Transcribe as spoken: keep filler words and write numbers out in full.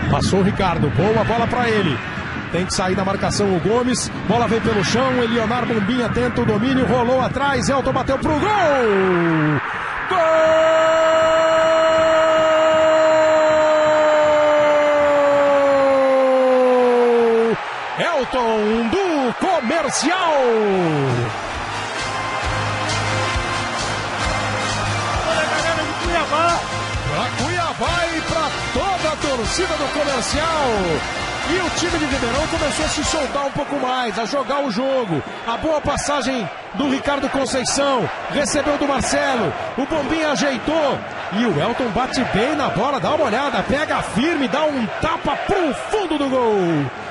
Passou o Ricardo, boa bola pra ele. Tem que sair da marcação o Gomes. Bola vem pelo chão, Elionar Bombinha tenta o domínio, rolou atrás, Elton bateu pro gol! Gol! Elton do Comercial! Pra Cuiabá e pra toda a torcida do Comercial. E o time de Ribeirão começou a se soltar um pouco mais, a jogar o jogo. A boa passagem do Ricardo Conceição, recebeu do Marcelo, o Bombinha ajeitou. E o Elton bate bem na bola, dá uma olhada, pega firme, dá um tapa pro fundo do gol.